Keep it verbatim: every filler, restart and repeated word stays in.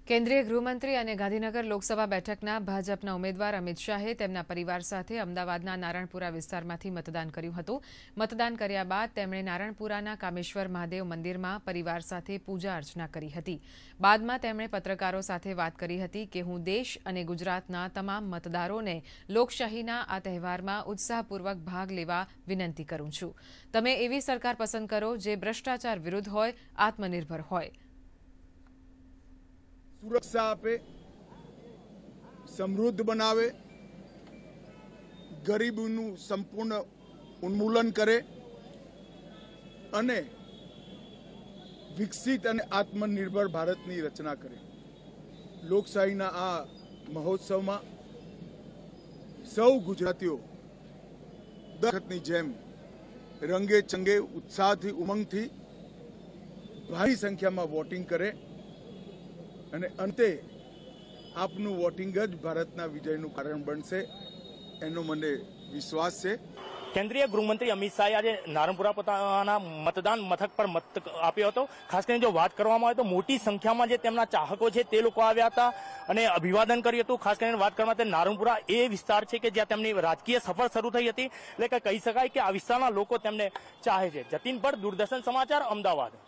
કેન્દ્રીય ગૃહમંત્રી અને ગાંધીનગર લોકસભા બેઠકના ભાજપના ઉમેદવાર અમિત શાહે તેમના પરિવાર સાથે અમદાવાદના નારણપુરા વિસ્તારમાંથી મતદાન કર્યું હતું। મતદાન કર્યા બાદ તેમણે નારણપુરાના કામેશ્વર મહાદેવ મંદિરમાં પરિવાર સાથે પૂજા અર્ચના કરી હતી। બાદમાં તેમણે પત્રકારો સાથે વાત કરી હતી કે હું દેશ અને ગુજરાતના તમામ મતદારોને લોકશાહીના આ તહેવારમાં ઉત્સાહપૂર્વક ભાગ લેવા વિનંતી કરું છું। તમે એવી સરકાર પસંદ કરો જે ભ્રષ્ટાચાર વિરુદ્ધ હોય, આત્મનિર્ભર હોય। सुरक्षा आपे, समृद्ध बनावे, गरीबीનું સંપૂર્ણ ઉન્મૂલન કરે અને વિકસિત અને આત્મનિર્ભર ભારતની રચના કરે। લોકશાહીના આ મહોત્સવમાં સૌ ગુજરાતીઓ દર વખતની જેમ રંગે ચંગે ઉત્સાહથી ઉમંગથી ભારી સંખ્યામાં વોટિંગ કરે અને અંતે આપનું વોટિંગ જ ભારતના વિજયનું કારણ બનશે એનો મને વિશ્વાસ છે। કેન્દ્રીય ગૃહમંત્રી અમિત શાહે આજે નારણપુરા પોતાના મતદાન મથક પર મત આપ્યો હતો। ખાસ કરીને જો વાત કરવામાં આવે તો મોટી સંખ્યામાં જે તેમના ચાહકો છે તે લોકો આવ્યા હતા અને અભિવાદન કર્યું હતું। ખાસ કરીને વાત કરવામાં આવે તો નારણપુરા એ વિસ્તાર છે કે જ્યાં તેમની રાજકીય સફર શરૂ થઈ હતી, એટલે કે કહી શકાય કે આ વિસ્તારના લોકો તેમને ચાહે છે। જતીન ભટ્ટ, દૂરદર્શન સમાચાર, અમદાવાદ।